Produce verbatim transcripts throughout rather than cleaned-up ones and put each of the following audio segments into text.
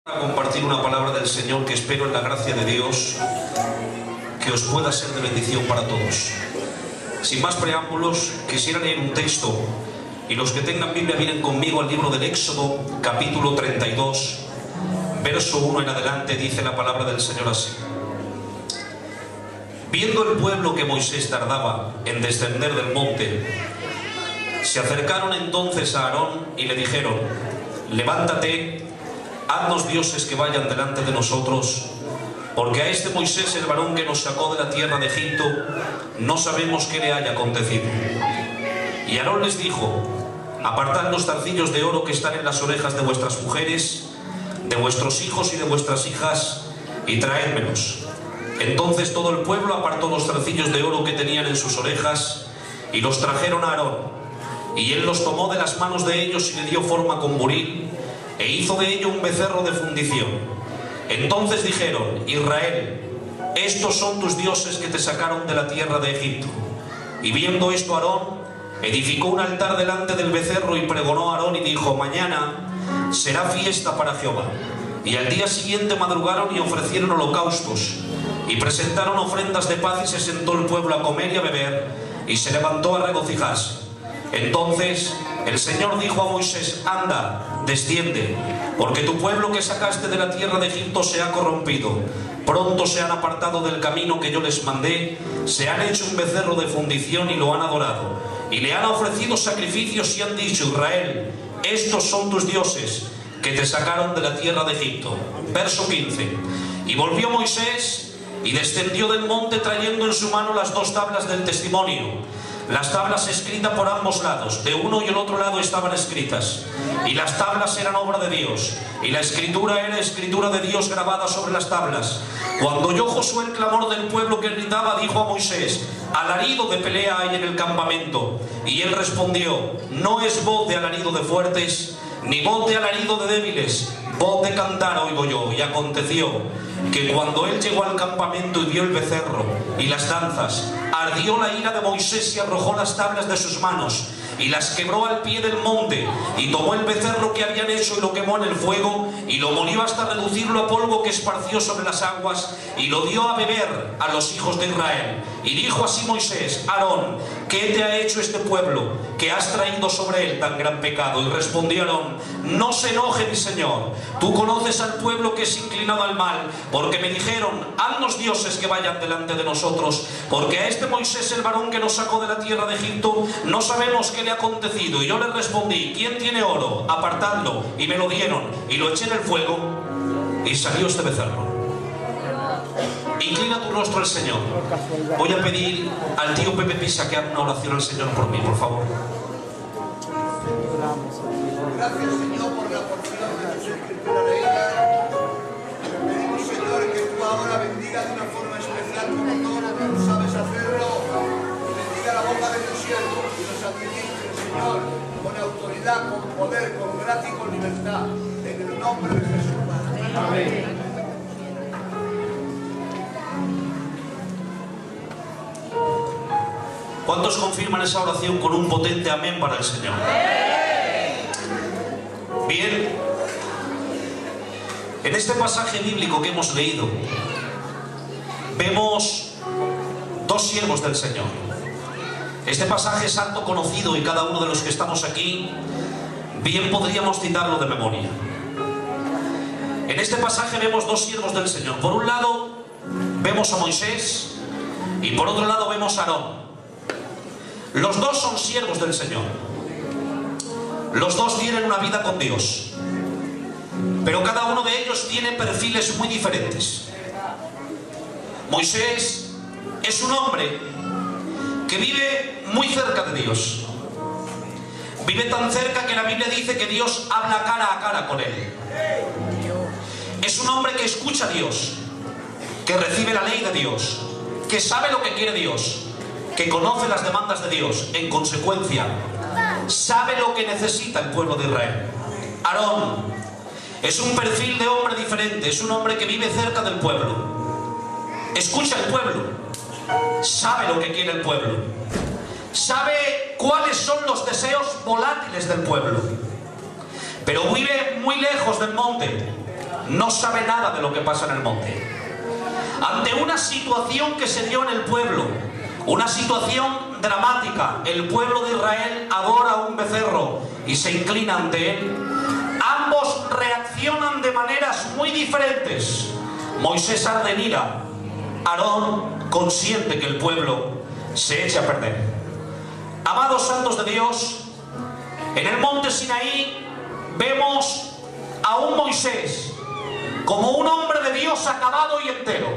A compartir una palabra del Señor que espero en la gracia de Dios que os pueda ser de bendición para todos. Sin más preámbulos, quisiera leer un texto, y los que tengan Biblia vienen conmigo al libro del Éxodo, capítulo treinta y dos, verso uno en adelante. Dice la palabra del Señor así: Viendo el pueblo que Moisés tardaba en descender del monte, se acercaron entonces a Aarón y le dijeron: levántate, haznos dioses que vayan delante de nosotros, porque a este Moisés, el varón que nos sacó de la tierra de Egipto, no sabemos qué le haya acontecido. Y Aarón les dijo: apartad los zarcillos de oro que están en las orejas de vuestras mujeres, de vuestros hijos y de vuestras hijas, y traédmelos. Entonces todo el pueblo apartó los zarcillos de oro que tenían en sus orejas, y los trajeron a Aarón. Y él los tomó de las manos de ellos y le dio forma con buril, e hizo de ello un becerro de fundición. Entonces dijeron: Israel, estos son tus dioses que te sacaron de la tierra de Egipto. Y viendo esto Aarón, edificó un altar delante del becerro y pregonó a Aarón y dijo: mañana será fiesta para Jehová. Y al día siguiente madrugaron y ofrecieron holocaustos, y presentaron ofrendas de paz, y se sentó el pueblo a comer y a beber, y se levantó a regocijarse. Entonces el Señor dijo a Moisés: anda, desciende, porque tu pueblo que sacaste de la tierra de Egipto se ha corrompido. Pronto se han apartado del camino que yo les mandé, se han hecho un becerro de fundición y lo han adorado, y le han ofrecido sacrificios y han dicho: Israel, estos son tus dioses que te sacaron de la tierra de Egipto. Verso quince. Y volvió Moisés y descendió del monte trayendo en su mano las dos tablas del testimonio, las tablas escritas por ambos lados, de uno y el otro lado estaban escritas, y las tablas eran obra de Dios, y la escritura era escritura de Dios grabada sobre las tablas. Cuando oyó Josué el clamor del pueblo que gritaba, dijo a Moisés: alarido de pelea hay en el campamento. Y él respondió: no es voz de alarido de fuertes, ni voz de alarido de débiles, voz de cantar oigo yo. Y aconteció que cuando él llegó al campamento y vio el becerro y las danzas, ardió la ira de Moisés y arrojó las tablas de sus manos y las quebró al pie del monte, y tomó el becerro que habían hecho y lo quemó en el fuego, y lo molió hasta reducirlo a polvo que esparció sobre las aguas, y lo dio a beber a los hijos de Israel. Y dijo así Moisés: Aarón, ¿qué te ha hecho este pueblo, que has traído sobre él tan gran pecado? Y respondió Aarón: no se enoje mi señor, tú conoces al pueblo que es inclinado al mal, porque me dijeron: haznos dioses que vayan delante de nosotros, porque a este Moisés, el varón que nos sacó de la tierra de Egipto, no sabemos qué le ha acontecido. Y yo le respondí: ¿quién tiene oro? Apartadlo. Y me lo dieron, y lo eché en el fuego, y salió este becerro. Inclina tu rostro al Señor. Voy a pedir al tío Pepe Pisa que haga una oración al Señor por mí, por favor. Gracias, Señor, por la porción de tu escritura leída. Te pedimos, Señor, que tú ahora bendiga de una forma especial, como tú sabes hacerlo. Bendiga la boca de tu siervo y nos administre, Señor, con autoridad, con poder, con gracia y con libertad. En el nombre de Jesús. Amén. ¿Cuántos confirman esa oración con un potente amén para el Señor? Bien, en este pasaje bíblico que hemos leído, vemos dos siervos del Señor. Este pasaje es alto conocido y cada uno de los que estamos aquí bien podríamos citarlo de memoria. En este pasaje vemos dos siervos del Señor. Por un lado vemos a Moisés y por otro lado vemos a Aarón. Los dos son siervos del Señor. Los dos tienen una vida con Dios, pero cada uno de ellos tiene perfiles muy diferentes. Moisés es un hombre que vive muy cerca de Dios. Vive tan cerca que la Biblia dice que Dios habla cara a cara con él. Es un hombre que escucha a Dios, que recibe la ley de Dios, que sabe lo que quiere Dios, que conoce las demandas de Dios. En consecuencia, sabe lo que necesita el pueblo de Israel. Aarón es un perfil de hombre diferente. Es un hombre que vive cerca del pueblo, escucha al pueblo, sabe lo que quiere el pueblo, sabe cuáles son los deseos volátiles del pueblo, pero vive muy lejos del monte. no sabe nada de lo que pasa en el monte. Ante una situación que se dio en el pueblo, una situación dramática, el pueblo de Israel adora a un becerro y se inclina ante él. Ambos reaccionan de maneras muy diferentes. Moisés arde en ira, Aarón consiente que el pueblo se eche a perder. Amados santos de Dios, en el monte Sinaí vemos a un Moisés como un hombre de Dios acabado y entero.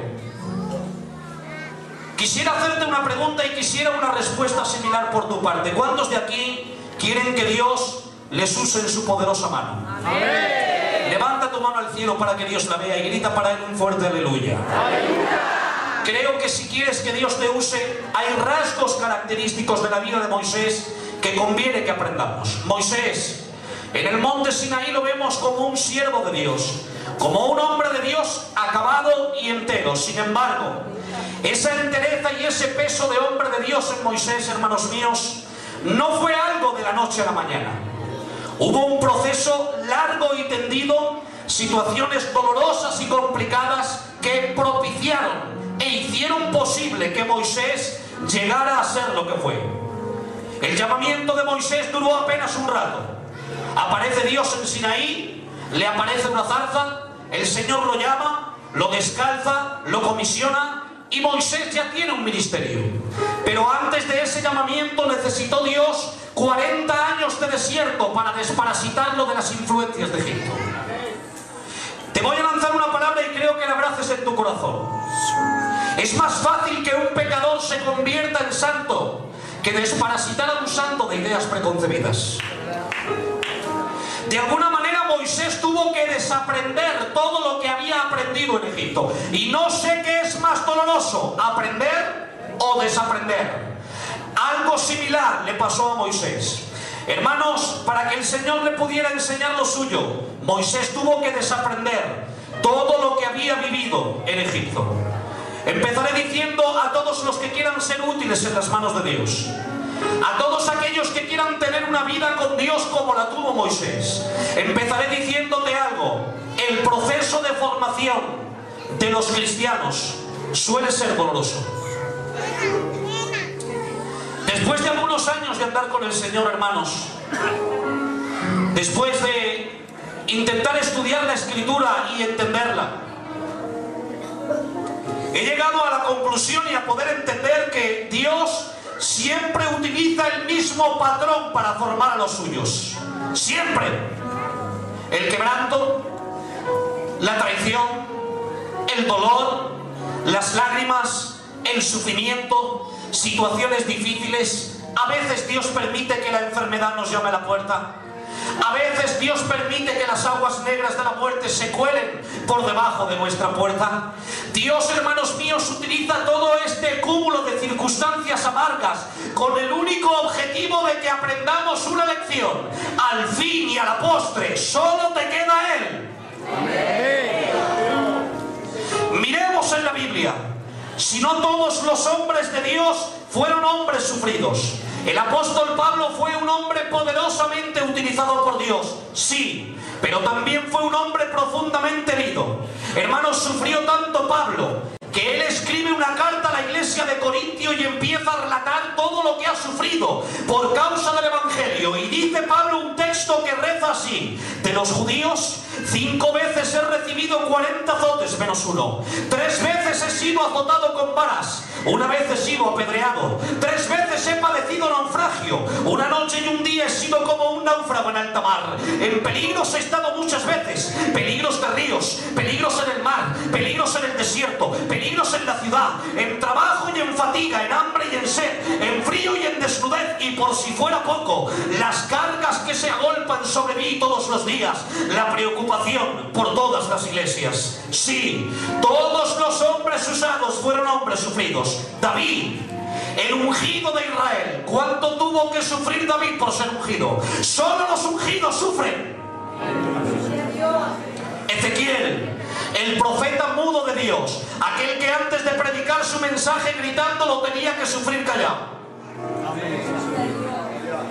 Quisiera hacerte una pregunta y quisiera una respuesta similar por tu parte. ¿Cuántos de aquí quieren que Dios les use en su poderosa mano? ¡Amén! Levanta tu mano al cielo para que Dios la vea y grita para él un fuerte aleluya. ¡Aleluya! Creo que si quieres que Dios te use, hay rasgos característicos de la vida de Moisés que conviene que aprendamos. Moisés, en el monte Sinaí lo vemos como un siervo de Dios, como un hombre de Dios acabado y entero. Sin embargo, esa entereza y ese peso de hombre de Dios en Moisés, hermanos míos, no fue algo de la noche a la mañana. Hubo un proceso largo y tendido, situaciones dolorosas y complicadas que propiciaron e hicieron posible que Moisés llegara a ser lo que fue. El llamamiento de Moisés duró apenas un rato. Aparece Dios en Sinaí, le aparece una zarza, el Señor lo llama, lo descalza, lo comisiona y Moisés ya tiene un ministerio. Pero antes de ese llamamiento necesitó Dios cuarenta años de desierto para desparasitarlo de las influencias de Egipto. Te voy a lanzar una palabra y creo que la abraces en tu corazón. Es más fácil que un pecador se convierta en santo que desparasitar a un santo de ideas preconcebidas. De alguna manera Moisés tuvo que desaprender todo lo que había aprendido en Egipto. Y no sé qué es más doloroso, aprender o desaprender. Algo similar le pasó a Moisés. Hermanos, para que el Señor le pudiera enseñar lo suyo, Moisés tuvo que desaprender todo lo que había vivido en Egipto. Empezaré diciendo a todos los que quieran ser útiles en las manos de Dios, a todos aquellos que quieran tener una vida con Dios como la tuvo Moisés, empezaré diciéndote algo: el proceso de formación de los cristianos suele ser doloroso. Después de algunos años de andar con el Señor, hermanos, después de intentar estudiar la Escritura y entenderla, he llegado a la conclusión y a poder entender que Dios siempre utiliza el mismo patrón para formar a los suyos. Siempre. El quebranto, la traición, el dolor, las lágrimas, el sufrimiento, situaciones difíciles. A veces Dios permite que la enfermedad nos llame a la puerta. A veces Dios permite que las aguas negras de la muerte se cuelen por debajo de nuestra puerta. Dios, hermanos míos, utiliza todo este cúmulo de circunstancias amargas con el único objetivo de que aprendamos una lección. Al fin y a la postre, solo te queda Él. Amén. Miremos en la Biblia. Si no todos los hombres de Dios fueron hombres sufridos. El apóstol Pablo fue un hombre poderosamente utilizado por Dios, sí, pero también fue un hombre profundamente herido. Hermanos, sufrió tanto Pablo que él escribe una carta a la iglesia de Corintio y empieza a relatar todo lo que ha sufrido por causa del Evangelio. Y dice Pablo un texto que reza así: de los judíos, cinco veces he recibido cuarenta azotes menos uno. Tres veces he sido azotado con varas. Una vez he sido apedreado. Tres veces he padecido naufragio. Una noche y un día he sido como un náufrago en alta mar. En peligros he estado muchas veces. Peligros de ríos, peligros en el mar, peligros en el desierto, peligros en la ciudad, en trabajo y en fatiga, en hambre y en sed, en frío y en desnudez. Y por si fuera poco, las cargas que se agolpan sobre mí todos los días, la preocupación por todas las iglesias. Sí, todos los hombres usados fueron hombres sufridos. David, el ungido de Israel, ¿cuánto tuvo que sufrir David por ser ungido? Solo los ungidos sufren. Ezequiel, el profeta mudo de Dios, aquel que antes de predicar su mensaje gritando lo tenía que sufrir callado.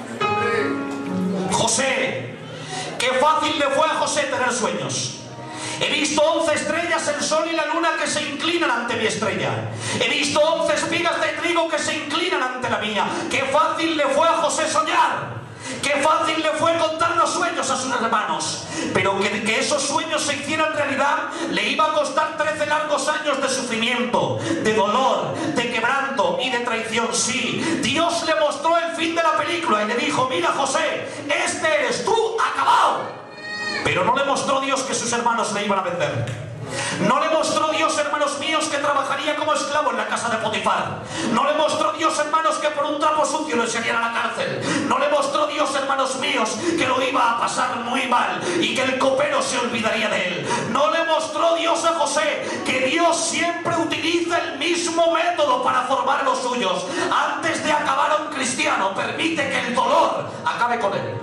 José, qué fácil le fue a José tener sueños. He visto once estrellas, el sol y la luna que se inclinan ante mi estrella. He visto once espigas de trigo que se inclinan ante la mía. Qué fácil le fue a José soñar. Qué fácil le fue contar los sueños a sus hermanos. Pero que, que esos sueños se hicieran realidad le iba a costar trece largos años de sufrimiento, de dolor, de quebranto y de traición. Sí, Dios le mostró el fin de la película y le dijo: mira, José, este eres tú, acabado. Pero no le mostró Dios que sus hermanos le iban a vender. No le mostró Dios, hermanos míos, que trabajaría como esclavo en la casa de Potifar. No le mostró Dios, hermanos, que por un trapo sucio lo enseñaran a la cárcel. No le mostró Dios, hermanos míos, que lo iba a pasar muy mal y que el copero se olvidaría de él. No le mostró Dios a José que Dios siempre utiliza el mismo método para formar a los suyos. Antes de acabar a un cristiano, permite que el dolor acabe con él.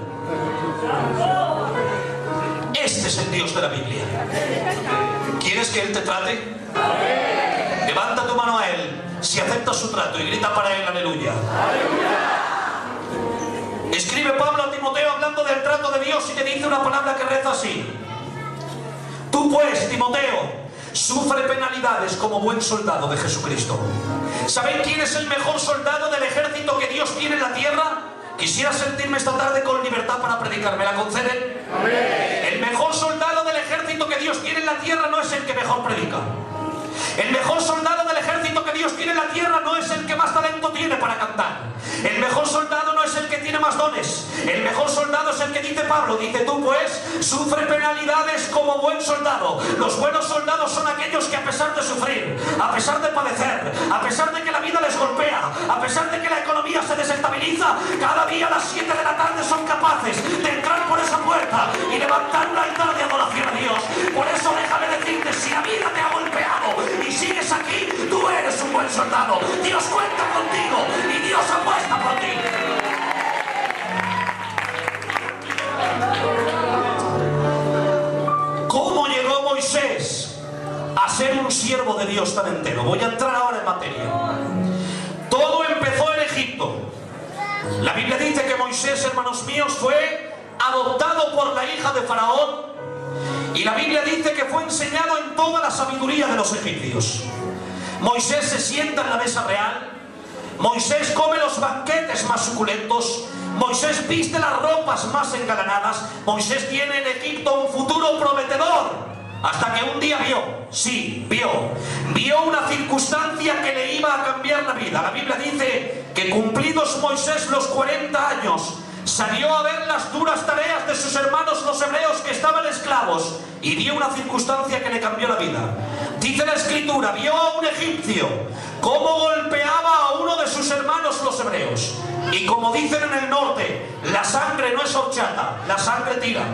Este es el Dios de la Biblia. ¿Quieres que Él te trate? Levanta tu mano a Él si aceptas su trato y grita para Él: aleluya. Escribe Pablo a Timoteo hablando del trato de Dios y le dice una palabra que reza así: tú pues, Timoteo, sufre penalidades como buen soldado de Jesucristo. ¿Saben quién es el mejor soldado del ejército que Dios tiene en la tierra? Quisiera sentirme esta tarde con libertad para predicar. ¿Me la conceden? Amén. El mejor soldado del ejército que Dios tiene en la tierra no es el que mejor predica. El mejor soldado del ejército que Dios tiene en la tierra no es el que más talento tiene para cantar. El mejor soldado no es el que tiene más dones. El mejor soldado es el que dice Pablo. Dice: tú pues, sufre penalidades como buen soldado. Los buenos soldados son aquellos que, a pesar de sufrir, a pesar de padecer, a pesar de que la vida les golpea, a pesar de que la economía se desestabiliza, cada día a las siete de la tarde son capaces de entrar por esa puerta y levantar un altar de adoración a Dios. Por eso déjame decirte, si la vida te ha golpeado y sigues aquí, tú eres un buen soldado. Dios cuenta contigo y Dios apuesta por ti. ¿Cómo llegó Moisés a ser un siervo de Dios tan entero? Voy a entrar ahora en materia. Todo empezó en Egipto. La Biblia dice que Moisés, hermanos míos, fue adoptado por la hija de Faraón. Y la Biblia dice que fue enseñado en toda la sabiduría de los egipcios. Moisés se sienta en la mesa real. Moisés come los banquetes más suculentos. Moisés viste las ropas más engalanadas. Moisés tiene en Egipto un futuro prometedor. Hasta que un día vio, sí, vio, vio una circunstancia que le iba a cambiar la vida. La Biblia dice que cumplidos Moisés los cuarenta años, salió a ver las duras tareas de sus hermanos los hebreos que estaban esclavos y vio una circunstancia que le cambió la vida. Dice la Escritura, vio a un egipcio cómo golpeaba a uno de sus hermanos los hebreos. Y como dicen en el norte, la sangre no es horchata, la sangre tira.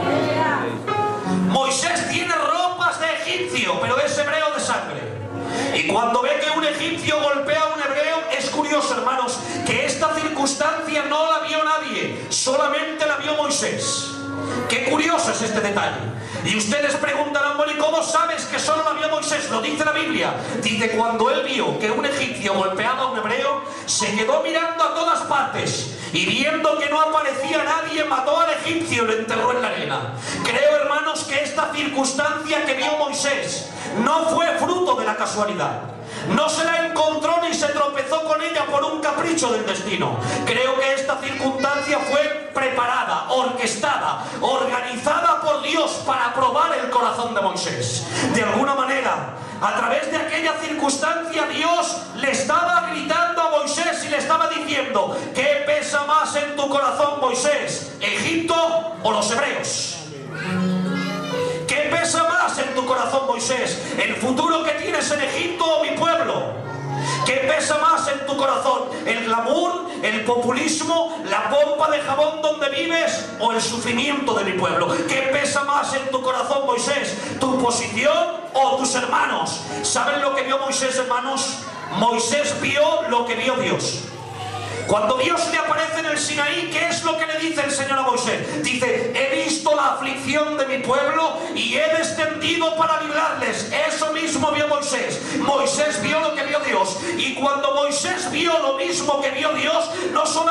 Moisés tiene ropas de egipcio, pero es hebreo de sangre. Y cuando ve que un egipcio golpea a un hebreo, es curioso, hermanos, que esta circunstancia no la vio nadie, solamente la vio Moisés. Qué curioso es este detalle. Y ustedes preguntarán, bueno, ¿y cómo sabes que solo la vio Moisés? Lo dice la Biblia. Dice, cuando él vio que un egipcio golpeaba a un hebreo, se quedó mirando a todas partes. Y viendo que no aparecía nadie, mató al egipcio y lo enterró en la arena. Creo, hermanos, que esta circunstancia que vio Moisés no fue fruto de la casualidad. No se la encontró ni se tropezó con ella por un capricho del destino. Creo que esta circunstancia fue preparada, orquestada, organizada por Dios para probar el corazón de Moisés. De alguna manera, a través de aquella circunstancia, Dios le estaba gritando a Moisés y le estaba diciendo: ¿qué pesa más en tu corazón, Moisés? ¿Egipto o los hebreos? ¿Qué pesa más en tu corazón, Moisés? ¿El futuro que tienes en Egipto o mi pueblo? ¿Qué pesa más en tu corazón? ¿El glamour, el populismo, la pompa de jabón donde vives o el sufrimiento de mi pueblo? ¿Qué pesa más en tu corazón, Moisés? ¿Tu posición o tus hermanos? ¿Saben lo que vio Moisés, hermanos? Moisés vio lo que vio Dios. Cuando Dios le aparece en el Sinaí, ¿qué es lo que le dice el Señor a Moisés? Dice, he visto la aflicción de mi pueblo y he descendido para librarles. Eso mismo vio Moisés. Moisés vio lo que vio Dios. Y cuando Moisés vio lo mismo que vio Dios, no solamente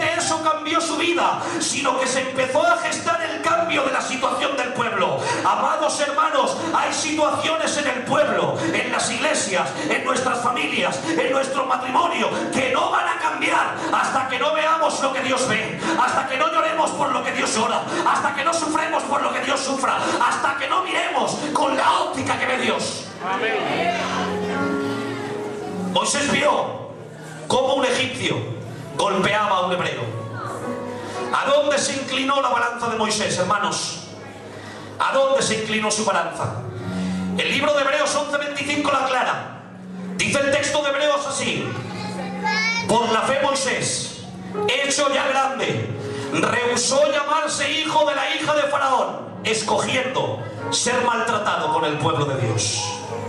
que eso cambió su vida, sino que se empezó a gestar el cambio de la situación del pueblo. Amados hermanos, hay situaciones en el pueblo, en las iglesias, en nuestras familias, en nuestro matrimonio, que no van a cambiar hasta que no veamos lo que Dios ve, hasta que no lloremos por lo que Dios llora, hasta que no sufremos por lo que Dios sufra, hasta que no miremos con la óptica que ve Dios. Amén. Moisés vio cómo un egipcio golpeaba a un hebreo. ¿A dónde se inclinó la balanza de Moisés, hermanos? ¿A dónde se inclinó su balanza? El libro de Hebreos once veinticinco la aclara. Dice el texto de Hebreos así: por la fe Moisés, hecho ya grande, rehusó llamarse hijo de la hija de Faraón, escogiendo ser maltratado con el pueblo de Dios.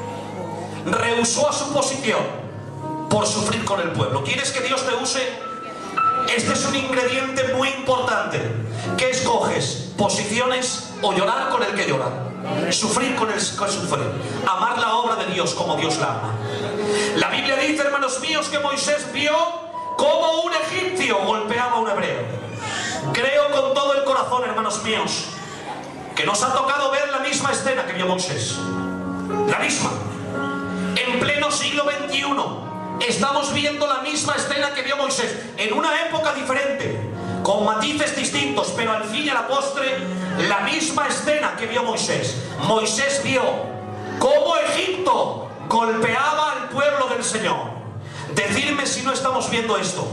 Rehusó a su posición por sufrir con el pueblo. ¿Quieres que Dios te use? Este es un ingrediente muy importante. ¿Qué escoges? ¿Posiciones o llorar con el que llora? Sufrir con el que sufre. Amar la obra de Dios como Dios la ama. La Biblia dice, hermanos míos, que Moisés vio cómo un egipcio golpeaba a un hebreo. Creo con todo el corazón, hermanos míos, que nos ha tocado ver la misma escena que vio Moisés. La misma. En pleno siglo veintiuno estamos viendo la misma escena que vio Moisés, en una época diferente, con matices distintos, pero al fin y a la postre, la misma escena que vio Moisés. Moisés vio cómo Egipto golpeaba al pueblo del Señor. Decidme si no estamos viendo esto.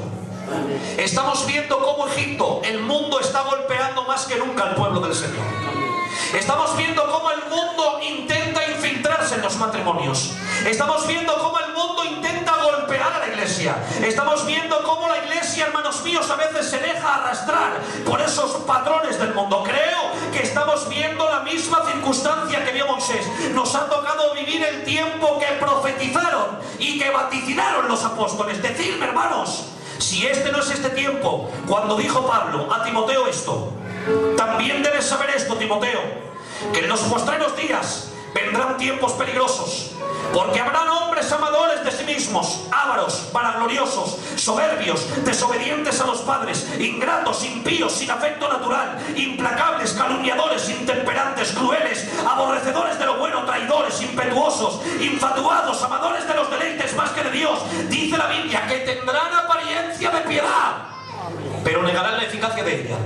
Estamos viendo cómo Egipto, el mundo, está golpeando más que nunca al pueblo del Señor. Estamos viendo cómo el mundo intenta infiltrarse en los matrimonios. Estamos viendo cómo el mundo intenta golpear a la iglesia. Estamos viendo cómo la iglesia, hermanos míos, a veces se deja arrastrar por esos patrones del mundo. Creo que estamos viendo la misma circunstancia que vio Moisés. Nos ha tocado vivir el tiempo que profetizaron y que vaticinaron los apóstoles. Decidme, hermanos, si este no es este tiempo, cuando dijo Pablo a Timoteo esto: también debes saber esto, Timoteo, que en los postreros días vendrán tiempos peligrosos, porque habrán hombres amadores de sí mismos, ávaros, vanagloriosos, soberbios, desobedientes a los padres, ingratos, impíos, sin afecto natural, implacables, calumniadores, intemperantes, crueles, aborrecedores de lo bueno, traidores, impetuosos, infatuados, amadores de los deleites más que de Dios. Dice la Biblia que tendrán apariencia de piedad, pero negarán la eficacia de ella.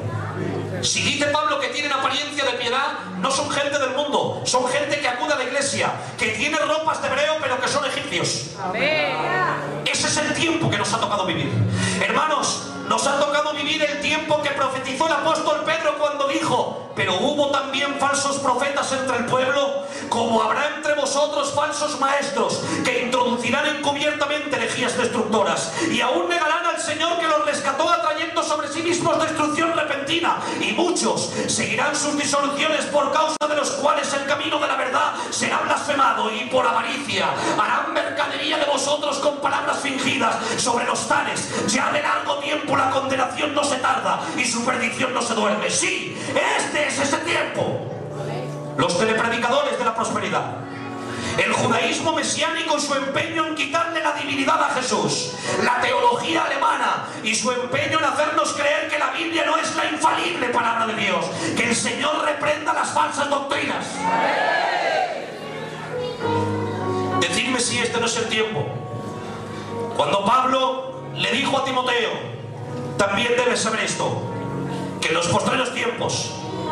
Si dice Pablo que tienen apariencia de piedad, no son gente del mundo, son gente que acude a la iglesia, que tiene ropas de hebreo pero que son egipcios. Amén. Ese es el tiempo que nos ha tocado vivir. Hermanos, nos ha tocado vivir el tiempo que profetizó el apóstol Pedro cuando dijo: pero hubo también falsos profetas entre el pueblo, como habrá entre vosotros falsos maestros, que introducirán encubiertamente herejías destructoras, y aún negarán al Señor que los rescató, atrayendo sobre sí mismos destrucción repentina. Y muchos seguirán sus disoluciones, por causa de los cuales el camino de la verdad será blasfemado, y por avaricia harán mercadería de vosotros con palabras fingidas. Sobre los tales ya de largo tiempo la condenación no se tarda y su perdición no se duerme. Sí, este es ese tiempo. Los telepredicadores de la prosperidad, el judaísmo mesiánico y su empeño en quitarle la divinidad a Jesús, la teología alemana y su empeño en hacernos creer que la Biblia no es la infalible palabra de Dios. Que el Señor reprenda las falsas doctrinas. Decidme si este no es el tiempo. Cuando Pablo le dijo a Timoteo: también debes saber esto, que en los postreros tiempos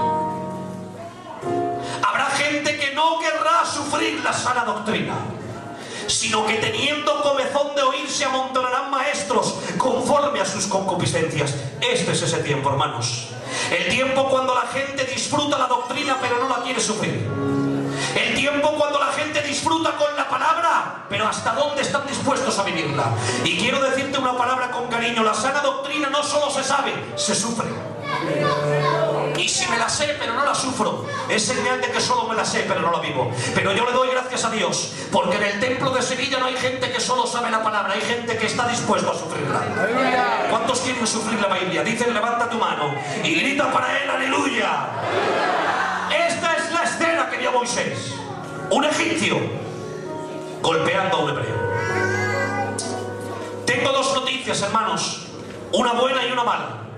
habrá gente que no querrá sufrir la sana doctrina, sino que teniendo comezón de oír se amontonarán maestros conforme a sus concupiscencias. Este es ese tiempo, hermanos. El tiempo cuando la gente disfruta la doctrina pero no la quiere sufrir. El tiempo cuando la gente disfruta con la palabra, pero hasta dónde están dispuestos a vivirla. Y quiero decirte una palabra con cariño: la sana doctrina no solo se sabe, se sufre. Y si me la sé pero no la sufro, es señal de que solo me la sé pero no la vivo. Pero yo le doy gracias a Dios, porque en el templo de Sevilla no hay gente que solo sabe la palabra, hay gente que está dispuesto a sufrirla. ¿Cuántos quieren sufrir la Biblia? Dicen: levanta tu mano y grita para él, aleluya. Esta es la escena que vio Moisés: un egipcio golpeando a un hebreo. Tengo dos noticias, hermanos, una buena y una mala.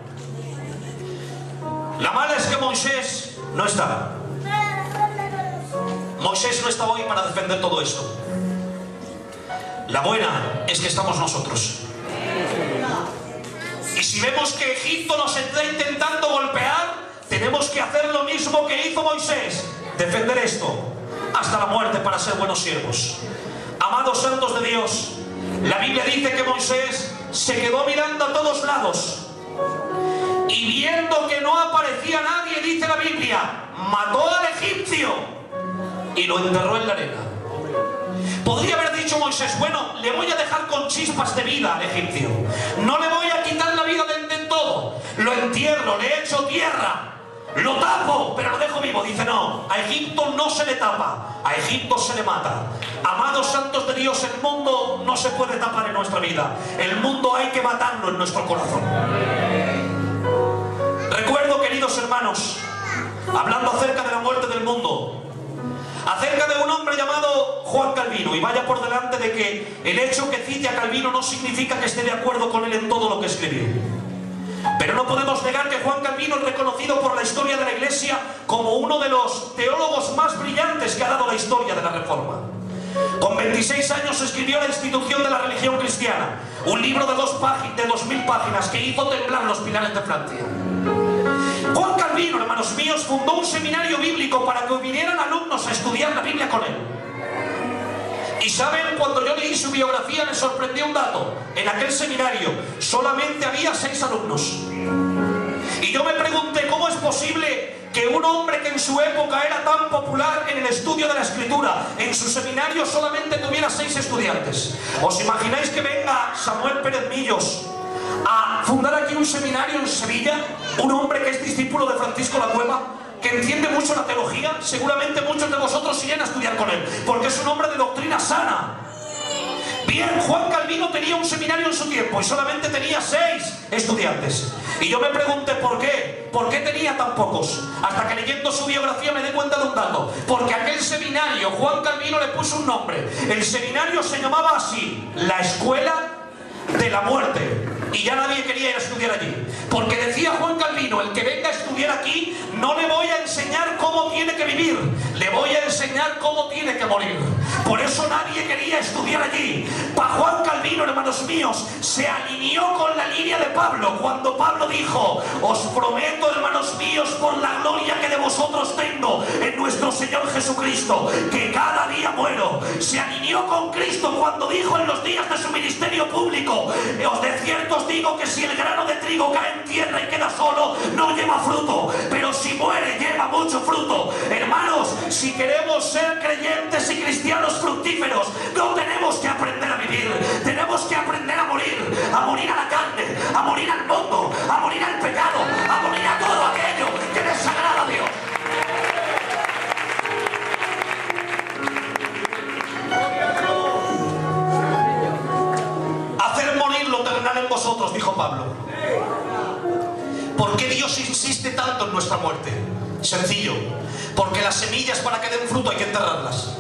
La mala es que Moisés no está. Moisés no está hoy para defender todo esto. La buena es que estamos nosotros. Y si vemos que Egipto nos está intentando golpear, tenemos que hacer lo mismo que hizo Moisés: defender esto hasta la muerte para ser buenos siervos. Amados santos de Dios, la Biblia dice que Moisés se quedó mirando a todos lados y viendo que no aparecía nadie, dice la Biblia, mató al egipcio y lo enterró en la arena. Podría haber dicho Moisés: bueno, le voy a dejar con chispas de vida al egipcio, no le voy a quitar la vida del, del todo, lo entierro, le echo tierra, lo tapo, pero lo dejo vivo. Dice: no, a Egipto no se le tapa, a Egipto se le mata. Amados santos de Dios, el mundo no se puede tapar en nuestra vida, el mundo hay que matarlo en nuestro corazón. Recuerdo, queridos hermanos, hablando acerca de la muerte del mundo, acerca de un hombre llamado Juan Calvino, y vaya por delante de que el hecho que cite a Calvino no significa que esté de acuerdo con él en todo lo que escribió. Pero no podemos negar que Juan Calvino es reconocido por la historia de la Iglesia como uno de los teólogos más brillantes que ha dado la historia de la Reforma. Con veintiséis años escribió La institución de la religión cristiana, un libro de dos páginas, de dos mil páginas que hizo temblar los pilares de Francia. Juan Calvino, hermanos míos, fundó un seminario bíblico para que vinieran alumnos a estudiar la Biblia con él. Y saben, cuando yo leí su biografía me sorprendió un dato: en aquel seminario solamente había seis alumnos. Y yo me pregunté: ¿cómo es posible que un hombre que en su época era tan popular en el estudio de la Escritura, en su seminario solamente tuviera seis estudiantes? ¿Os imagináis que venga Samuel Pérez Millos a fundar aquí un seminario en Sevilla? Un hombre que es discípulo de Francisco La Cueva, que entiende mucho la teología. Seguramente muchos de vosotros irían a estudiar con él, porque es un hombre de doctrina sana. Bien, Juan Calvino tenía un seminario en su tiempo y solamente tenía seis estudiantes. Y yo me pregunté por qué, por qué tenía tan pocos. Hasta que leyendo su biografía me di cuenta de un dato: porque aquel seminario Juan Calvino le puso un nombre. El seminario se llamaba así: la Escuela de la Muerte. Y ya nadie quería ir a estudiar allí, porque decía Juan Calvino: el que venga a estudiar aquí no le voy a enseñar cómo tiene que vivir, le voy a enseñar cómo tiene que morir. Por eso nadie quería estudiar allí. Para Juan Calvino, hermanos míos, se alineó con la línea de Pablo, cuando Pablo dijo: os prometo, hermanos míos, por la gloria que de vosotros tengo en nuestro Señor Jesucristo, que cada día muero. Se alineó con Cristo cuando dijo en los días de su ministerio público: os de cierto os digo que si el grano de trigo cae en tierra y queda solo, no lleva fruto, pero si muere lleva mucho fruto. Hermanos, si queremos ser creyentes y cristianos fructíferos, no tenemos que aprender a vivir, tenemos que aprender a morir, a morir a la carne, a morir al mundo, a morir al pecado, a morir a todo aquello que desagrada a Dios. Hacer morir lo terrenal en vosotros, dijo Pablo. ¿Por qué Dios insiste tanto en nuestra muerte? Sencillo: porque las semillas, para que den fruto, hay que enterrarlas.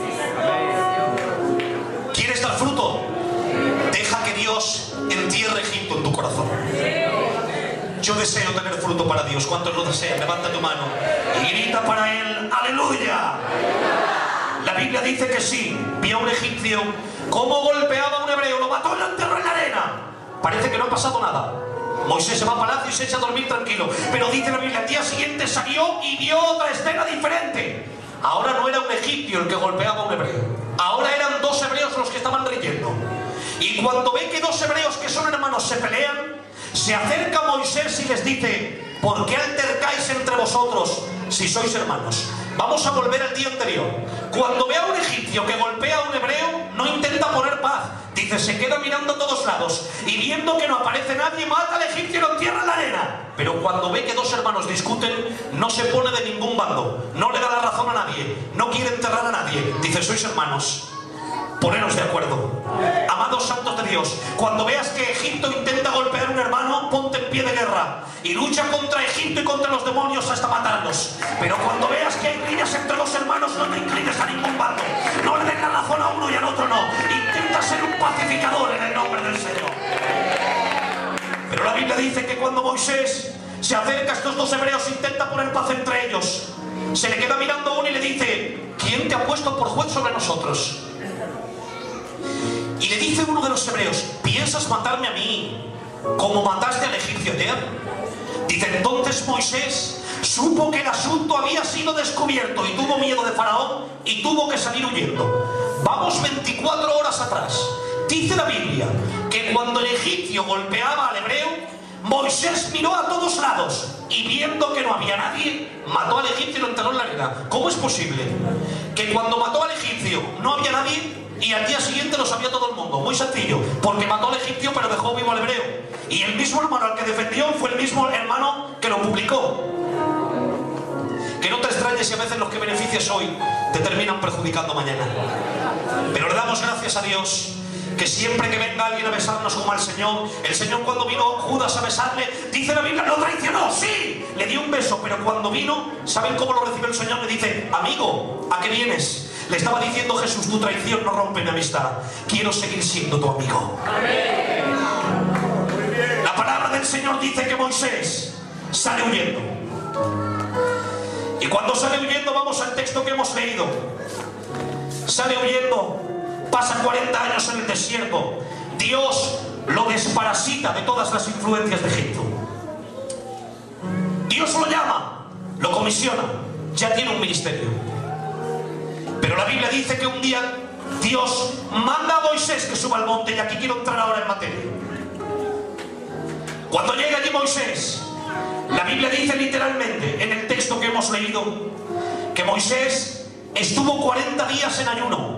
¿Quieres dar fruto? Deja que Dios entierre Egipto en tu corazón. Yo deseo tener fruto para Dios. ¿Cuántos lo desean? Levanta tu mano y grita para Él: ¡aleluya! La Biblia dice que sí, vio a un egipcio cómo golpeaba a un hebreo, lo mató y lo enterró en la arena. Parece que no ha pasado nada. Moisés se va a palacio y se echa a dormir tranquilo. Pero dice la Biblia: al día siguiente salió y vio otra escena diferente. Ahora no era un egipcio el que golpeaba a un hebreo, ahora eran dos hebreos los que estaban riendo. Y cuando ve que dos hebreos que son hermanos se pelean, se acerca a Moisés y les dice: ¿por qué altercáis entre vosotros si sois hermanos? Vamos a volver al día anterior. Cuando ve a un egipcio que golpea a un hebreo, no intenta poner paz. Dice, se queda mirando a todos lados y viendo que no aparece nadie, mata al egipcio y lo entierra en la arena. Pero cuando ve que dos hermanos discuten, no se pone de ningún bando, no le da la razón a nadie, no quiere enterrar a nadie. Dice, sois hermanos, poneros de acuerdo. Amados santos de Dios, cuando veas que Egipto intenta golpear a un hermano, ponte en pie de guerra y lucha contra Egipto y contra los demonios hasta matarlos. Pero cuando veas que hay riñas entre los hermanos, no te inclines a ningún bando, no le des la razón a uno y al otro no. Intenta ser un pacificador en el nombre del Señor. Pero la Biblia dice que cuando Moisés se Se acerca a estos dos hebreos, intenta poner paz entre ellos. Se le queda mirando uno y le dice: ¿quién te ha puesto por juez sobre nosotros? Y le dice uno de los hebreos: ¿piensas matarme a mí como mataste al egipcio ayer? Dice: entonces Moisés supo que el asunto había sido descubierto y tuvo miedo de Faraón y tuvo que salir huyendo. Vamos veinticuatro horas atrás. Dice la Biblia que cuando el egipcio golpeaba al hebreo, Moisés miró a todos lados y viendo que no había nadie, mató al egipcio y lo enterró en la arena. ¿Cómo es posible que cuando mató al egipcio no había nadie y al día siguiente lo sabía todo el mundo? Muy sencillo, porque mató al egipcio pero dejó vivo al hebreo. Y el mismo hermano al que defendió fue el mismo hermano que lo publicó. Que no te extrañes si a veces los que beneficias hoy te terminan perjudicando mañana. Pero le damos gracias a Dios que siempre que venga alguien a besarnos como al Señor, el Señor cuando vino Judas a besarle, dice la Biblia, no traicionó, sí, le dio un beso, pero cuando vino, ¿saben cómo lo recibió el Señor? Le dice: amigo, ¿a qué vienes? Le estaba diciendo Jesús: tu traición no rompe mi amistad, quiero seguir siendo tu amigo. Amén. La palabra del Señor dice que Moisés sale huyendo. Y cuando sale huyendo, vamos al texto que hemos leído. Sale huyendo. Pasa cuarenta años en el desierto. Dios lo desparasita de todas las influencias de Egipto. Dios lo llama, lo comisiona, ya tiene un ministerio. Pero la Biblia dice que un día Dios manda a Moisés que suba al monte, y aquí quiero entrar ahora en materia. Cuando llega allí Moisés, la Biblia dice literalmente, en el texto que hemos leído, que Moisés estuvo cuarenta días en ayuno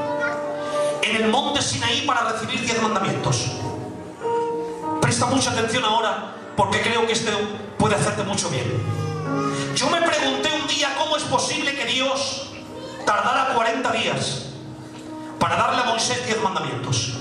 en el monte Sinaí para recibir diez mandamientos. Presta mucha atención ahora, porque creo que esto puede hacerte mucho bien. Yo me pregunté un día cómo es posible que Dios tardara cuarenta días para darle a Moisés diez mandamientos.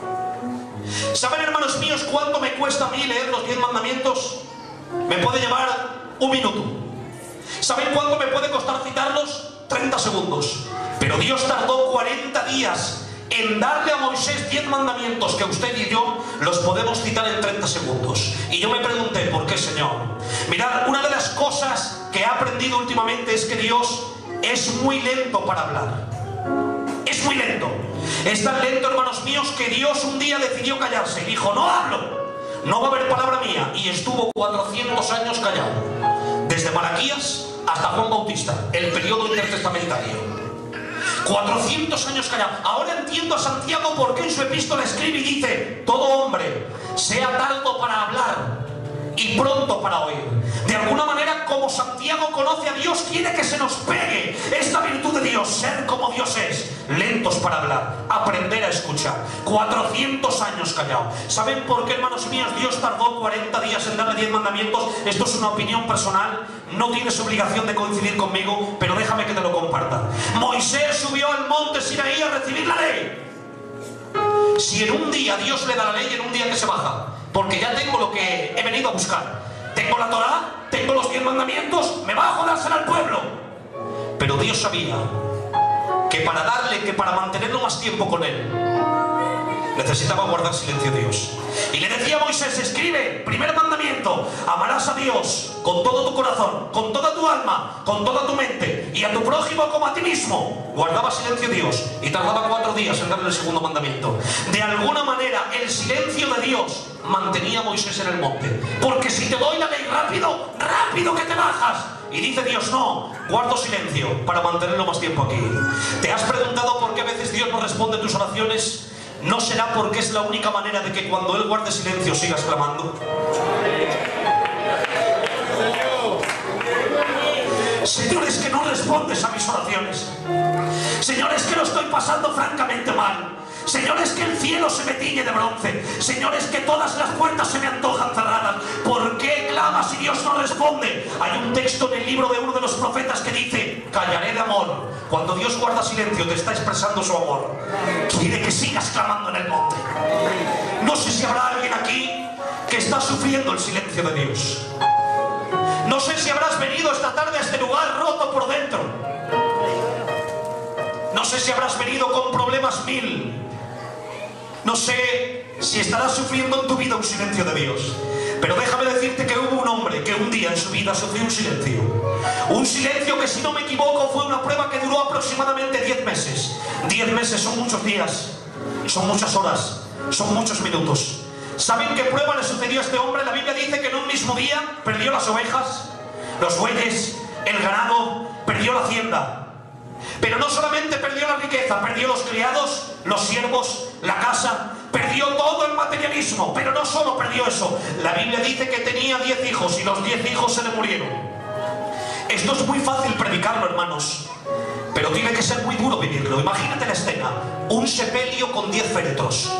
¿Saben, hermanos míos, cuánto me cuesta a mí leer los diez mandamientos? Me puede llevar un minuto. ¿Saben cuánto me puede costar citarlos? treinta segundos. Pero Dios tardó cuarenta días en darle a Moisés diez mandamientos que usted y yo los podemos citar en treinta segundos. Y yo me pregunté: ¿por qué, Señor? Mirad, una de las cosas que he aprendido últimamente es que Dios es muy lento para hablar. Es muy lento. Es tan lento, hermanos míos, que Dios un día decidió callarse y dijo: no hablo, no va a haber palabra mía. Y estuvo cuatrocientos años callado, desde Malaquías hasta Juan Bautista, el periodo intertestamentario. cuatrocientos años callado. Ahora entiendo a Santiago por qué en su epístola escribe y dice: todo hombre sea tardo para hablar y pronto para oír. De alguna manera, como Santiago conoce a Dios, quiere que se nos pegue esta virtud de Dios: ser como Dios es, lentos para hablar, aprender a escuchar. cuatrocientos años callado. ¿Saben por qué, hermanos míos, Dios tardó cuarenta días en darle diez mandamientos? Esto es una opinión personal, no tienes obligación de coincidir conmigo, pero déjame que te lo comparta. Moisés subió al monte Sinaí a recibir la ley. Si en un día Dios le da la ley, en un día que se baja, porque ya tengo lo que he venido a buscar. Tengo la Torá, tengo los diez mandamientos, me bajo a dársela al pueblo. Pero Dios sabía que para darle, que para mantenerlo más tiempo con él, necesitaba guardar silencio Dios. Y le decía a Moisés: escribe, primer mandamiento, amarás a Dios con todo tu corazón, con toda tu alma, con toda tu mente, y a tu prójimo como a ti mismo. Guardaba silencio Dios y tardaba cuatro días en darle el segundo mandamiento. De alguna manera, el silencio de Dios mantenía a Moisés en el monte. Porque si te doy la ley rápido, rápido que te bajas. Y dice Dios: no, guardo silencio para mantenerlo más tiempo aquí. ¿Te has preguntado por qué a veces Dios no responde tus oraciones? ¿No será porque es la única manera de que cuando Él guarde silencio sigas clamando? Señor, es que no respondes a mis oraciones. Señor, es que lo estoy pasando francamente mal. Señor, es que el cielo se me tiñe de bronce. Señor, es que todas las puertas se me antojan cerradas. ¿Por qué clamas si Dios no responde? Hay un texto en el libro de uno de los profetas que dice: callaré de amor. Cuando Dios guarda silencio, te está expresando su amor. Quiere que sigas clamando en el monte. No sé si habrá alguien aquí que está sufriendo el silencio de Dios. No sé si habrás venido esta tarde a este lugar roto por dentro. No sé si habrás venido con problemas mil. No sé si estarás sufriendo en tu vida un silencio de Dios. Pero déjame decirte que hubo un hombre que un día en su vida sufrió un silencio. Un silencio que, si no me equivoco, fue una prueba que duró aproximadamente diez meses. Diez meses son muchos días, son muchas horas, son muchos minutos. ¿Saben qué prueba le sucedió a este hombre? La Biblia dice que en un mismo día perdió las ovejas, los bueyes, el ganado, perdió la hacienda. Pero no solamente perdió la riqueza, perdió los criados, los siervos, la casa, perdió todo el materialismo. Pero no solo perdió eso, la Biblia dice que tenía diez hijos y los diez hijos se le murieron. Esto es muy fácil predicarlo, hermanos, pero tiene que ser muy duro vivirlo. Imagínate la escena, un sepelio con diez féretros,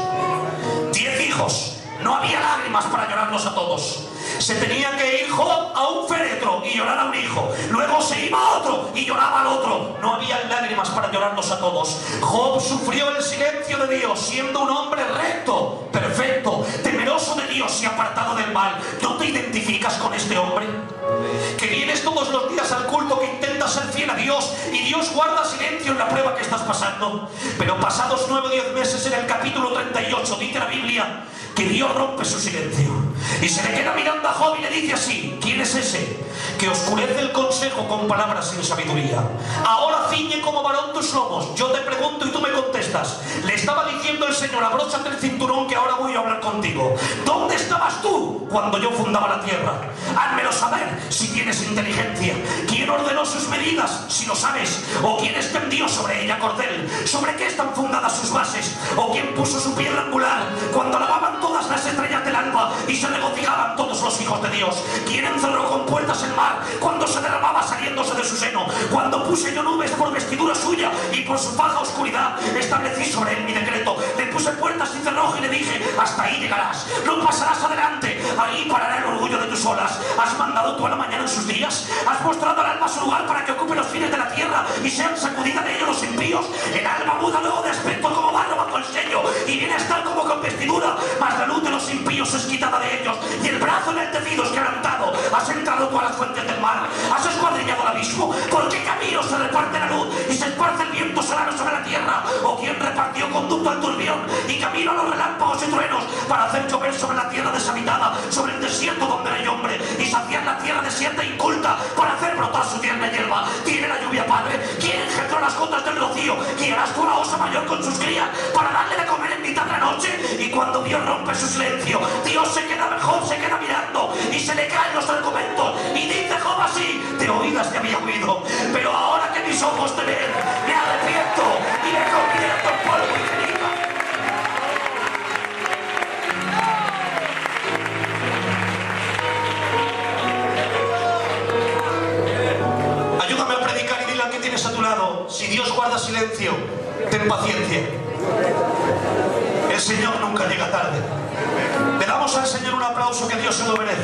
diez hijos. No había lágrimas para llorarlos a todos. Se tenía que ir Job a un féretro y llorar a un hijo. Luego se iba a otro y lloraba al otro. No había lágrimas para llorarlos a todos. Job sufrió el silencio de Dios, siendo un hombre recto, perfecto, temeroso de Dios y apartado del mal. ¿No te identificas con este hombre? Que vienes todos los días al culto, que intentas ser fiel a Dios y Dios guarda silencio en la prueba que estás pasando. Pero pasados nueve o diez meses, en el capítulo treinta y ocho, dice la Biblia que Dios rompe su silencio y se le queda mirando a Job y le dice así: ¿quién es ese que oscurece el consejo con palabras sin sabiduría? Ahora ciñe como varón tus lomos. Yo te pregunto y tú me contestas. Le estaba diciendo el Señor: abróchate el cinturón, que ahora voy a hablar contigo. ¿Dónde estabas tú cuando yo fundaba la tierra? Házmelo saber si tienes inteligencia. ¿Quién ordenó sus medidas, si lo sabes? ¿O quién extendió sobre ella cordel? ¿Sobre qué están fundadas sus bases? ¿O quién puso su piedra angular cuando lavaban todas las estrellas del alba y se regocijaban todos los hijos de Dios? ¿Quién encerró con puertas el mar cuando se derramaba saliéndose de su seno? Cuando puse yo nubes por vestidura suya y por su faja oscuridad establecí sobre él mi decreto. Le puse puertas y cerrojo y le dije: hasta ahí llegarás, no pasarás adelante, ahí parará el orgullo de tus olas. ¿Has mandado tú a la mañana en sus días? ¿Has mostrado al alma su lugar para que ocupe los fines de la tierra y sean sacudida de ellos los impíos? El alma muda luego de aspecto como barro bajo el sello y viene a estar como con vestidura, mas la luz de los impíos es quitada de ellos y el brazo enaltecido es quebrantado. ¿Has entrado tú a las fuentes del mar? ¿Has escuadrillado el abismo? ¿Por qué camino se reparte la luz y se esparce el viento solano sobre la tierra? ¿O quién repartió conducto al turbión y camino a los relámpagos y truenos para hacer llover sobre la tierra deshabitada, sobre el desierto donde no hay hombre, y saciar la tierra desierta e inculta para hacer brotar su tierna hierba? ¿Tiene la lluvia padre? ¿Quién engendró las gotas del rocío? ¿Guiarás tú a la osa mayor con sus crías para darle de comer en mitad de la noche? Y cuando Dios rompe su silencio, Dios se queda mejor, se queda mirando y se le caen los argumentos y dice Job así: de oídas te había oído, pero ahora que mis ojos te ven, me arrepiento y me convierto en polvo y ceniza. Ayúdame a predicar y dile al que tienes a tu lado: si Dios guarda silencio, ten paciencia. El Señor nunca llega tarde. Le damos al Señor un aplauso, que Dios se lo merece.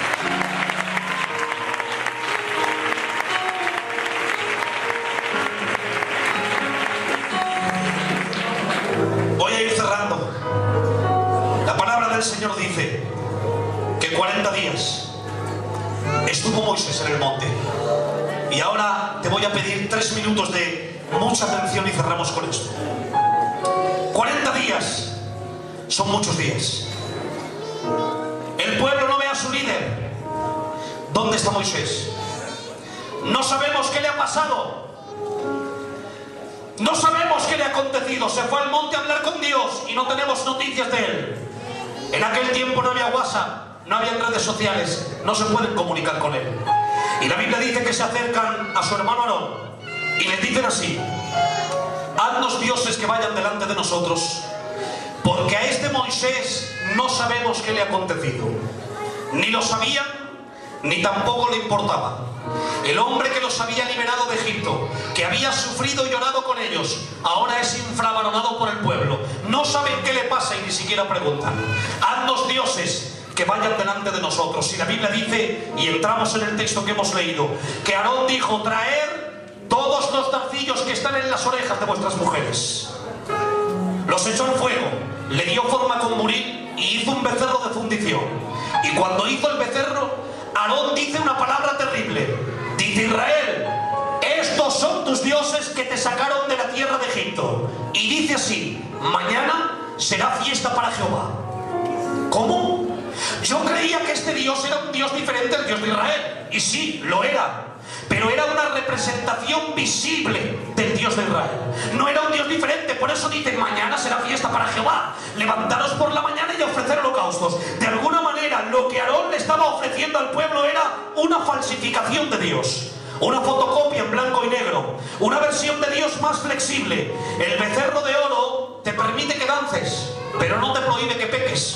Voy a ir cerrando. La palabra del Señor dice que cuarenta días estuvo Moisés en el monte. Y ahora te voy a pedir tres minutos de mucha atención y cerramos con esto. cuarenta días son muchos días. El pueblo no ve a su líder. ¿Dónde está Moisés? No sabemos qué le ha pasado. No sabemos qué le ha acontecido. Se fue al monte a hablar con Dios y no tenemos noticias de él. En aquel tiempo no había WhatsApp, no había redes sociales, no se pueden comunicar con él. Y la Biblia dice que se acercan a su hermano Aarón y les dicen así: haznos dioses que vayan delante de nosotros, porque a este Moisés no sabemos qué le ha acontecido. Ni lo sabían, ni tampoco le importaba. El hombre que los había liberado de Egipto, que había sufrido y llorado con ellos, ahora es infravalorado por el pueblo. No saben qué le pasa y ni siquiera preguntan. Haznos dioses que vayan delante de nosotros. Y la Biblia dice, y entramos en el texto que hemos leído, que Aarón dijo: traer todos los zarcillos que están en las orejas de vuestras mujeres. Los echó al fuego, le dio forma con buril y hizo un becerro de fundición. Y cuando hizo el becerro, Aarón dice una palabra terrible. Dice: Israel, estos son tus dioses que te sacaron de la tierra de Egipto. Y dice así: mañana será fiesta para Jehová. ¿Cómo? Yo creía que este Dios era un Dios diferente al Dios de Israel. Y sí, lo era. Pero era una representación visible del Dios de Israel. No era un Dios diferente. Por eso dicen, mañana será fiesta para Jehová. Levantaros por la mañana y ofrecer holocaustos. De alguna manera, lo que Aarón le estaba ofreciendo al pueblo era una falsificación de Dios. Una fotocopia en blanco y negro. Una versión de Dios más flexible. El becerro de oro te permite que dances, pero no te prohíbe que peques.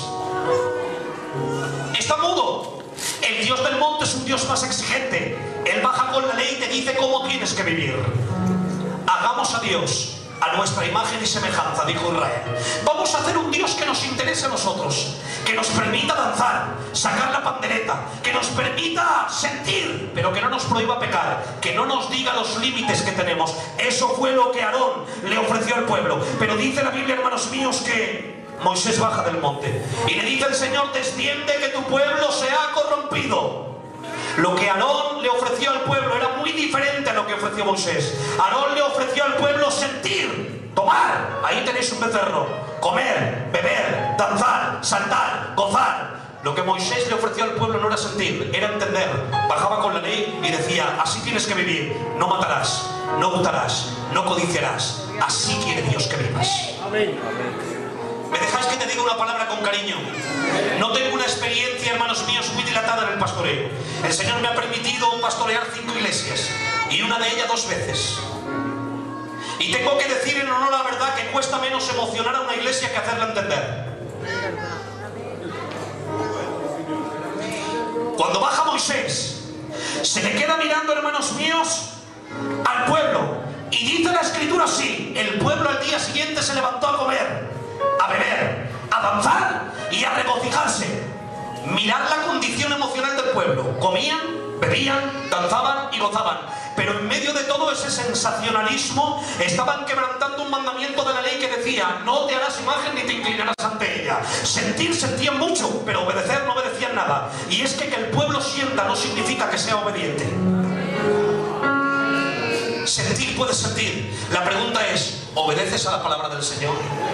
Está mudo. El Dios del monte es un Dios más exigente. Él baja con la ley y te dice cómo tienes que vivir. Hagamos a Dios a nuestra imagen y semejanza, dijo Israel. Vamos a hacer un Dios que nos interese a nosotros, que nos permita danzar, sacar la pandereta, que nos permita sentir, pero que no nos prohíba pecar, que no nos diga los límites que tenemos. Eso fue lo que Aarón le ofreció al pueblo. Pero dice la Biblia, hermanos míos, que Moisés baja del monte y le dice el Señor, desciende que tu pueblo se ha corrompido. Lo que Aarón le ofreció al pueblo era muy diferente a lo que ofreció Moisés. Aarón le ofreció al pueblo sentir, tomar, ahí tenéis un becerro, comer, beber, danzar, saltar, gozar. Lo que Moisés le ofreció al pueblo no era sentir, era entender. Bajaba con la ley y decía, así tienes que vivir, no matarás, no hurtarás, no codiciarás, así quiere Dios que vivas. Amén. ¿Me dejáis que te diga una palabra con cariño? No tengo una experiencia, hermanos míos, muy dilatada en el pastoreo. El Señor me ha permitido pastorear cinco iglesias y una de ellas dos veces. Y tengo que decir en honor a la verdad que cuesta menos emocionar a una iglesia que hacerla entender. Cuando baja Moisés, se le queda mirando, hermanos míos, al pueblo. Y dice la Escritura así, el pueblo al día siguiente se levantó a comer, a beber, a danzar y a regocijarse. Mirad la condición emocional del pueblo. Comían, bebían, danzaban y gozaban. Pero en medio de todo ese sensacionalismo estaban quebrantando un mandamiento de la ley que decía, no te harás imagen ni te inclinarás ante ella. Sentir, sentían mucho, pero obedecer no obedecían nada. Y es que que el pueblo sienta no significa que sea obediente. Sentir puedes sentir. La pregunta es, ¿obedeces a la palabra del Señor?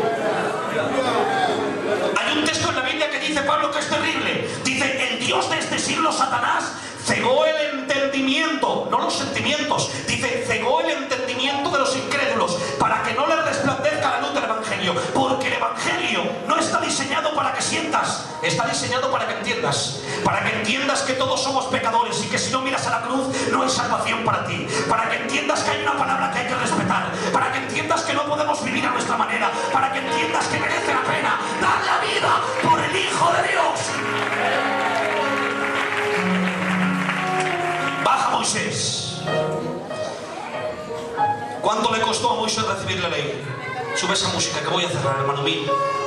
Hay un texto en la Biblia que dice Pablo que es terrible. Dice, el Dios de este siglo, Satanás, cegó el entendimiento, no los sentimientos. Dice, cegó el entendimiento de los incrédulos para que no les resplandezca la luz del Evangelio. Porque el Evangelio no está diseñado para que sientas, está diseñado para que entiendas. Para que entiendas que todos somos pecadores y que si no miras a la cruz no hay salvación para ti. Para que entiendas que hay una palabra que hay que respetar. Para que entiendas que no podemos vivir a nuestra manera. Para que entiendas que merece la pena dar la vida por el Hijo de Dios. Baja Moisés. ¿Cuánto le costó a Moisés recibir la ley? Sube esa música que voy a cerrar, hermano mío.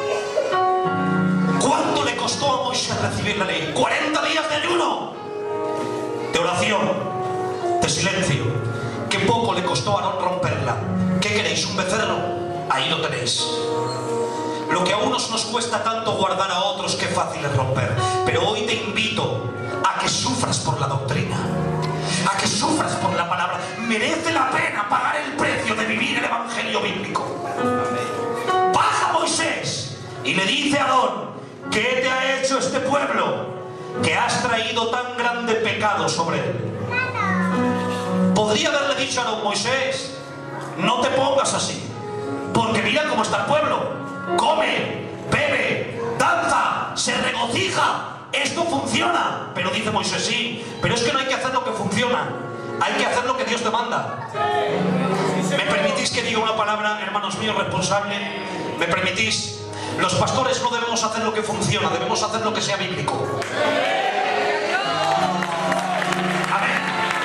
¿Cuánto le costó a Moisés recibir la ley? cuarenta días de ayuno, de oración, de silencio. ¿Qué poco le costó a Aarón romperla? ¿Qué queréis? ¿Un becerro? Ahí lo tenéis. Lo que a unos nos cuesta tanto guardar, a otros qué fácil es romper. Pero hoy te invito a que sufras por la doctrina, a que sufras por la palabra. Merece la pena pagar el precio de vivir el Evangelio bíblico. Baja Moisés y le dice a Aarón, ¿qué te ha hecho este pueblo que has traído tan grande pecado sobre él? Podría haberle dicho a Aarón, Moisés, no te pongas así, porque mira cómo está el pueblo, come, bebe, danza, se regocija. Esto funciona. Pero dice Moisés, sí, pero es que no hay que hacer lo que funciona, hay que hacer lo que Dios demanda. ¿Me permitís que diga una palabra, hermanos míos, responsable? ¿Me permitís? Los pastores no debemos hacer lo que funciona, debemos hacer lo que sea bíblico. Amén.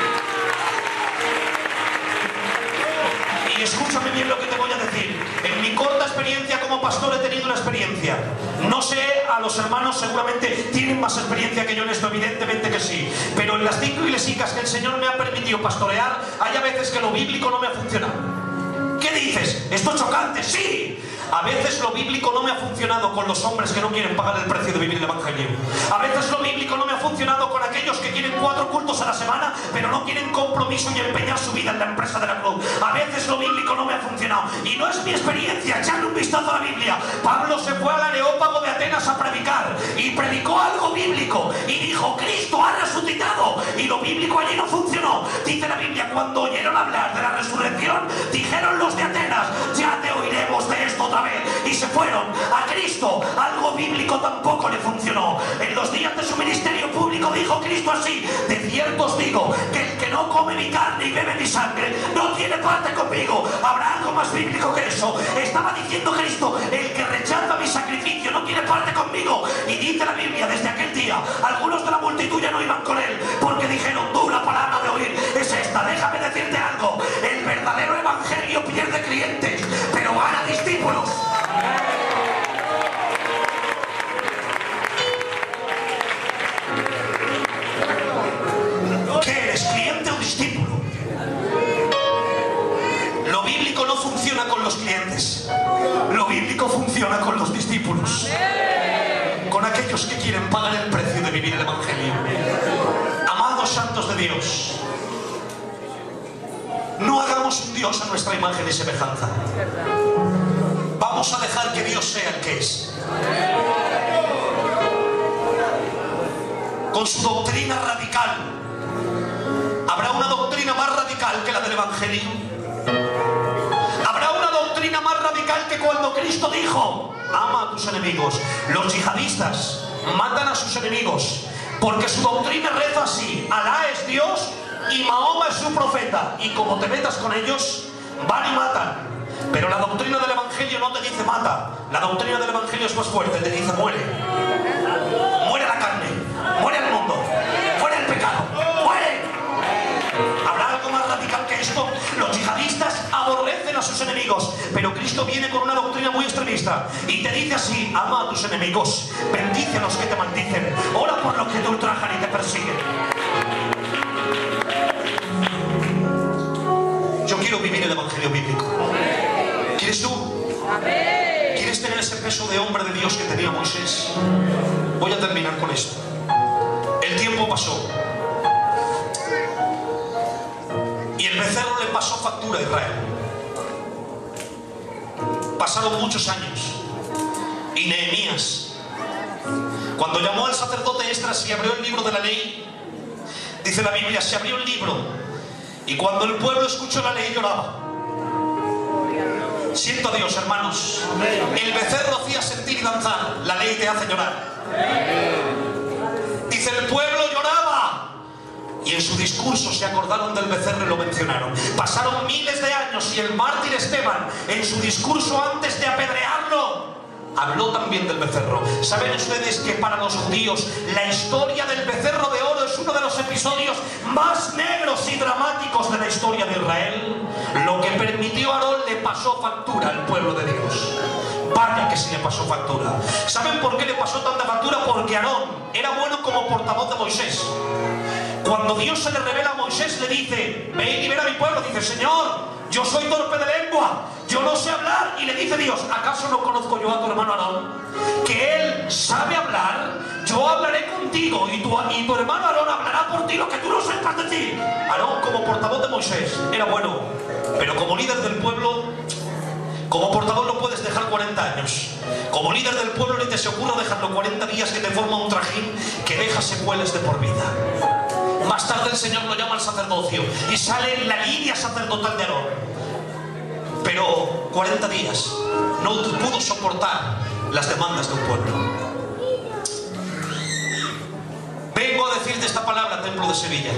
Y escúchame bien lo que te voy a decir. En mi corta experiencia como pastor he tenido una experiencia. No sé, a los hermanos seguramente tienen más experiencia que yo en esto, evidentemente que sí. Pero en las cinco iglesias que el Señor me ha permitido pastorear, hay a veces que lo bíblico no me ha funcionado. ¿Qué dices? ¿Esto es chocante? Sí. A veces lo bíblico no me ha funcionado con los hombres que no quieren pagar el precio de vivir el Evangelio. A veces lo bíblico no me ha funcionado con aquellos que quieren cuatro cultos a la semana, pero no quieren compromiso y empeñar su vida en la empresa de la cruz. A veces lo bíblico no me ha funcionado. Y no es mi experiencia, echarle un vistazo a la Biblia. Pablo se fue al Areópago de Atenas a predicar y predicó algo bíblico y dijo: Cristo ha resucitado. Y lo bíblico allí no funcionó. Dice la Biblia: cuando oyeron hablar de la resurrección, dijeron los de Atenas: ya te oiremos de esto otra vez. Y se fueron a Cristo. Algo bíblico tampoco le funcionó. En los días de su ministerio público dijo Cristo así: de cierto os digo que el que no come mi carne y bebe mi sangre no tiene parte conmigo. ¿Habrá algo más bíblico que eso? Estaba diciendo Cristo: el que rechaza mi sacrificio no tiene parte conmigo. Y dice la Biblia: desde aquel día algunos de la multitud ya no iban con él, porque dijeron: dura palabra de oír es esta. Déjame decirte algo: el verdadero evangelio pierde clientes, pero gana discípulos. ¿Qué eres, cliente o discípulo? Lo bíblico no funciona con los clientes. Lo bíblico funciona con los discípulos, con aquellos que quieren pagar el precio de vivir el Evangelio. Amados santos de Dios, no hagamos un Dios a nuestra imagen y semejanza. Vamos a dejar que Dios sea el que es, con su doctrina radical. ¿Habrá una doctrina más radical que la del Evangelio? ¿Habrá una doctrina más radical que cuando Cristo dijo: ama a tus enemigos? Los yihadistas matan a sus enemigos porque su doctrina reza así: Alá es Dios y Mahoma es su profeta, y como te metas con ellos, van y matan. Pero la doctrina del Evangelio no te dice mata. La doctrina del Evangelio es más fuerte, te dice muere. Muere la carne, muere el mundo, muere el pecado, muere. ¿Habrá algo más radical que esto? Los yihadistas aborrecen a sus enemigos, pero Cristo viene con una doctrina muy extremista y te dice así: ama a tus enemigos, bendice a los que te maldicen, ora por los que te ultrajan y te persiguen. Yo quiero vivir el Evangelio bíblico. ¿Quieres tú? ¿Quieres tener ese peso de hombre de Dios que tenía Moisés? Voy a terminar con esto. El tiempo pasó y el becerro le pasó factura a Israel. Pasaron muchos años y Nehemías, cuando llamó al sacerdote Esdras y abrió el libro de la ley, dice la Biblia, se abrió el libro y cuando el pueblo escuchó la ley lloraba. Siento a Dios, hermanos. El becerro hacía sentir y danzar, la ley te hace llorar. Dice: el pueblo lloraba y en su discurso se acordaron del becerro y lo mencionaron. Pasaron miles de años y el mártir Esteban, en su discurso antes de apedrearlo, habló también del becerro. ¿Saben ustedes que para los judíos la historia del becerro de oro es uno de los episodios más negros y dramáticos de la historia de Israel? Lo que permitió a Aarón le pasó factura al pueblo de Dios. Vaya que sí le pasó factura. ¿Saben por qué le pasó tanta factura? Porque Aarón era bueno como portavoz de Moisés. Cuando Dios se le revela a Moisés, le dice: ve y libera a mi pueblo. Dice: Señor, yo soy torpe de lengua, yo no sé hablar. Y le dice Dios: ¿acaso no conozco yo a tu hermano Aarón? Que él sabe hablar, yo hablaré contigo y tu, y tu hermano Aarón hablará por ti lo que tú no sepas de ti. Aarón, como portavoz de Moisés, era bueno, pero como líder del pueblo, como portavoz no puedes dejar cuarenta años. Como líder del pueblo ni te se ocurra dejarlo cuarenta días, que te forma un trajín que deja secuelas de por vida. Más tarde el Señor lo llama al sacerdocio y sale en la línea sacerdotal de Aarón. Pero cuarenta días no pudo soportar las demandas de un pueblo. Vengo a decirte esta palabra, Templo de Sevilla.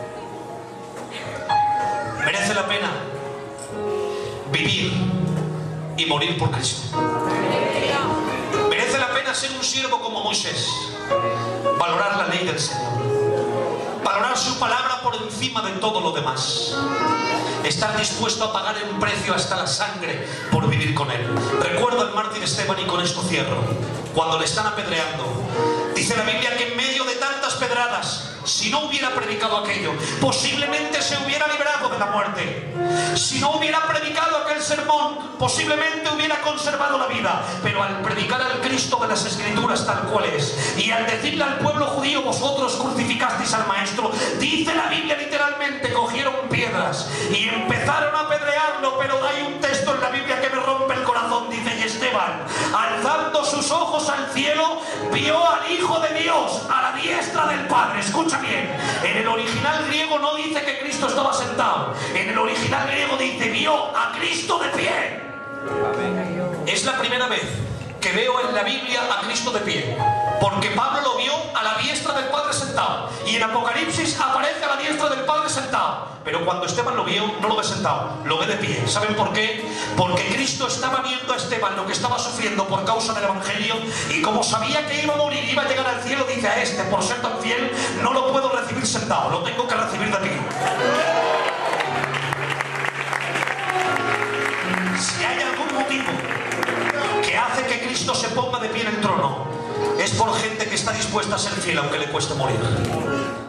Merece la pena vivir y morir por Cristo. Merece la pena ser un siervo como Moisés, valorar la ley del Señor, valorar su palabra por encima de todo lo demás, estar dispuesto a pagar un precio hasta la sangre por vivir con él. Recuerdo al mártir Esteban, y con esto cierro, cuando le están apedreando. Dice la Biblia que en medio de tantas pedradas si no hubiera predicado aquello, posiblemente se hubiera librado de la muerte. Si no hubiera predicado aquel sermón, posiblemente hubiera conservado la vida. Pero al predicar al Cristo de las Escrituras tal cual es, y al decirle al pueblo judío, vosotros crucificasteis al Maestro, dice la Biblia literalmente, cogieron piedras y empezaron a apedrearlo. Pero hay un texto en la Biblia que me rompe el corazón, dice: y Esteban, alzando sus ojos al cielo, vio al Hijo de Dios a la diestra del Padre. Escucha bien, en el original griego no dice que Cristo estaba sentado, en el original griego dice: vio a Cristo de pie. Es la primera vez que veo en la Biblia a Cristo de pie, porque Pablo lo vio a la diestra del Padre sentado, y en Apocalipsis aparece a la diestra del Padre sentado. Pero cuando Esteban lo vio, no lo ve sentado, lo ve de pie. ¿Saben por qué? Porque Cristo estaba viendo a Esteban lo que estaba sufriendo por causa del Evangelio, y como sabía que iba a morir, iba a llegar al cielo, dice: a este, por ser tan fiel, no lo puedo recibir sentado, lo tengo que recibir de pie. Si hay algún motivo que hace que Cristo se ponga de pie en el trono, es por gente que está dispuesta a ser fiel aunque le cueste morir.